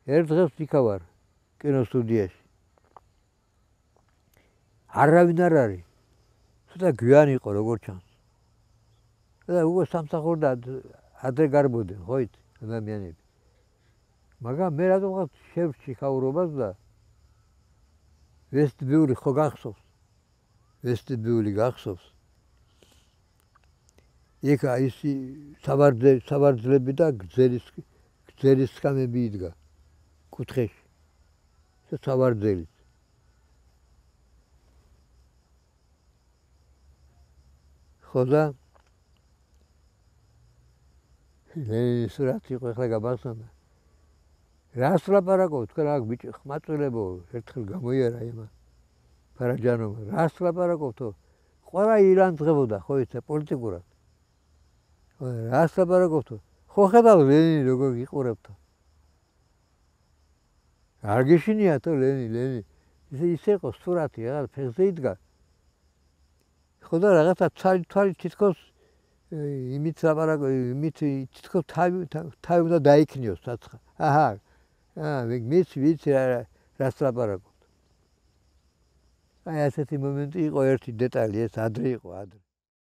ერთ დღეს იქა ვარ კინოსტუდიაში. არავინ არ არის. ცოტა გვიანი იყო როგორ ჩანს. და უკვე სამსახურდა ადრე გარბოდნენ ხო იცი ადამიანები. მაგრამ მე რატომღაც შევრჩი ხაურობას და ვესტიბიული ხო გახსოვს. ვესტიბიული გახსოვს. იქ ის საბარძლები და გძელის სკამები იდგა კუთხეში. საბარძლით. ხო და ლენინის სურათი იყო ახლა გამახსოვნა. რას ლაპარაკობ თქვენ აქ ბიჭი ხმაწვილებო ერთხელ გამოიარა ემა ფარაჯანოვმა. რას ლაპარაკობთო? ყველა ილანძღებოდა ხო იცი პოლიტიკურად. რას ლაპარაკობთო? ხო ხედავ ლენინი როგორ გიყურებთო? არ გიშინიათო ლენი ისე იყო სურათი რაღაც ფეხზე იდგა. ხო და რაღაცა თვალი თითქოს იმით ლაპარაკო იმით თითქოს თავი უნდა დაიქნიოს საცხა. აჰა ვიცი რას ლაპარაკობთ. აი ასეთი მომენტი იყო ერთი დეტალი ეს ადრე იყო ადრე.